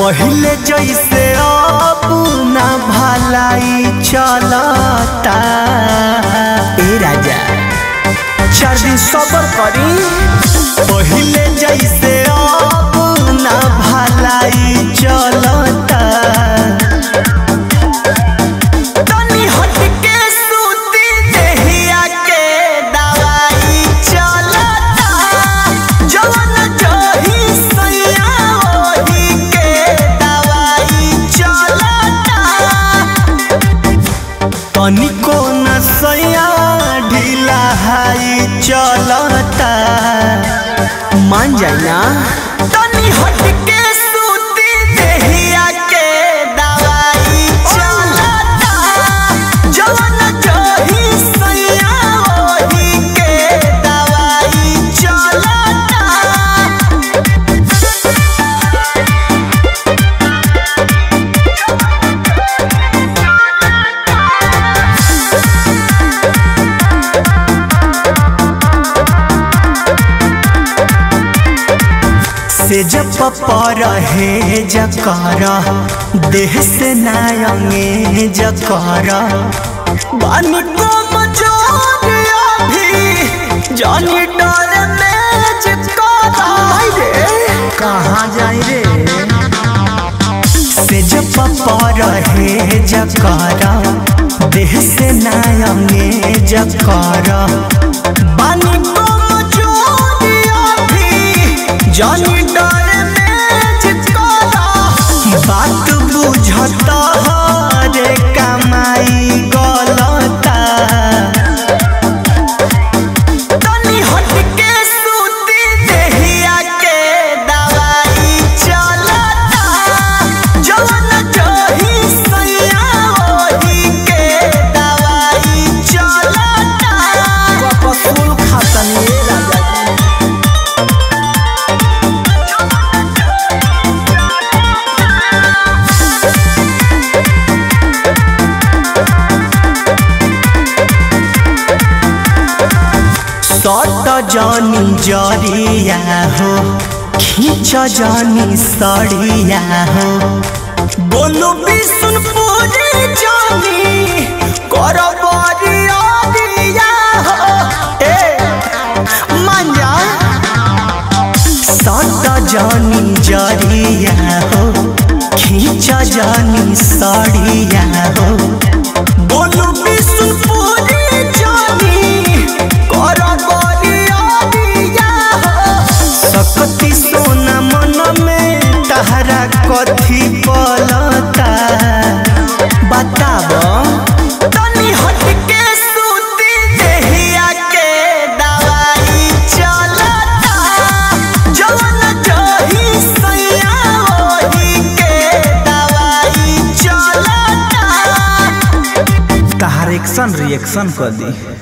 पहले जैसे अब ना भलाई चलता। ए राजा 4 दिन सबर करी। पहले जैसे अब ना भलाई चलता। तनी हट के सूती देहिया के दवाई चलता। जवन जही सैया ओही के दवाई चलता। तनिको न सैया ढीला हाई चलता। मान जाए ना। तनी हट के सूती देहिया के दवाई चलता। जवन जही सैया ओही के दवाई चलता। से जब पर है जकर देह से नायंगे जकर बानी को मजोरिया भी जानी डर में जकर कहाँ जाए रे। से जब पर है जकर देह से नायंगे जकर बानी को मजोरिया भी जानी बात बुझता रे कमाई गलता। तनी हट के सूती देहिया के दवाई चलता। जवन जही सैया ओही के दवाई चलता। कपसूल खातनी राजा सट जानी जरिया हो खींच जानी सड़िया हो। बोलू बिशुनपुरी जानी कर बरिया हो। मान जा। सट जानी जरिया हो खींच जानी सड़िया हो। बोलू बिशुनपुरी जानी सकती सोना मन में तहरा कथी पलता बताब। तनी हट के सूती देहिया के दवाई चलता। जवन जही सैया ओही के दवाई चलता। तहार एक्शन रिएक्शन कर दी।